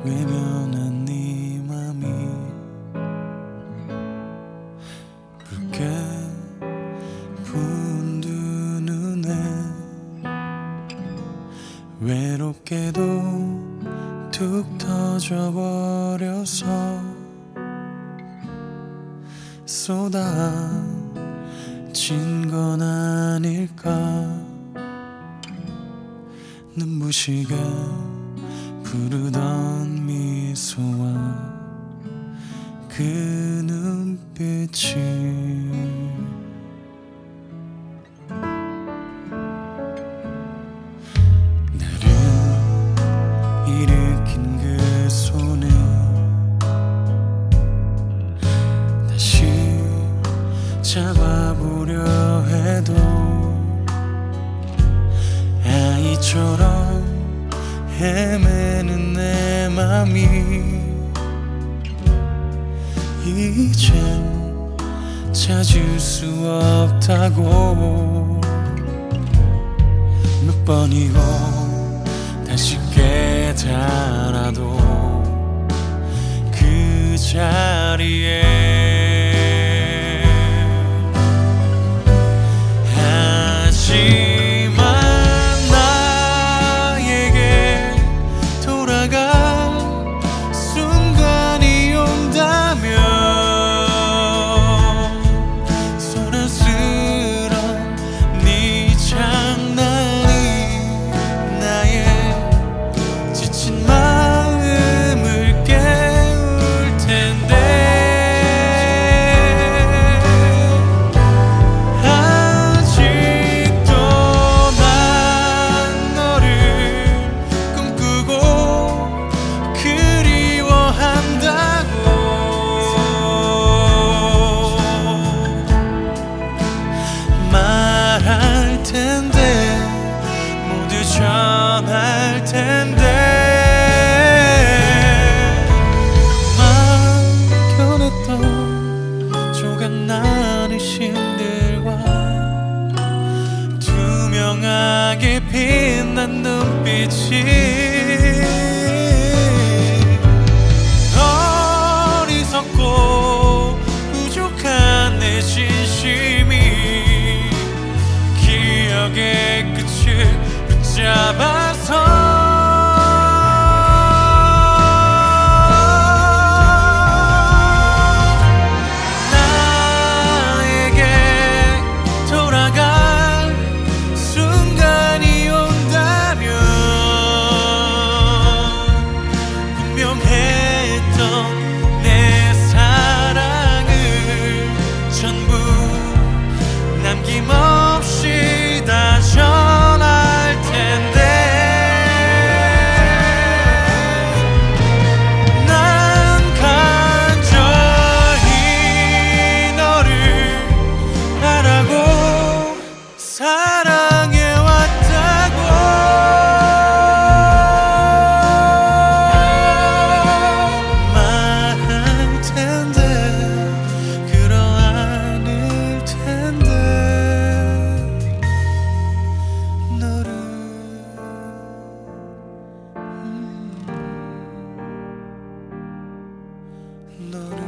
외면한 네 맘이 붉게 부은 두 눈에 외롭게도 툭 터져버려서 쏟아진 건 아닐까. 눈부시게 부르던 미소와 그 눈빛이 나를 일으킨 그 손을 다시 잡아보려 해도 아이처럼 헤매는 내 맘이 이젠 찾을 수 없다고. 몇 번이고 다시 깨달아도 그 자리에 전할 텐데 막혀냈던 조각나는 신들과 투명하게 빛난 눈빛이 어리석고 부족한 내 진심이 기억의 끝을 잡아서 나에게 돌아갈 순간이 온다면 분명했던 내 사랑을 전부 남김없이 다 전할 텐데 난 간절히 너를 바라고 사랑해왔다고. 말할 텐데 그러하는 텐데 너를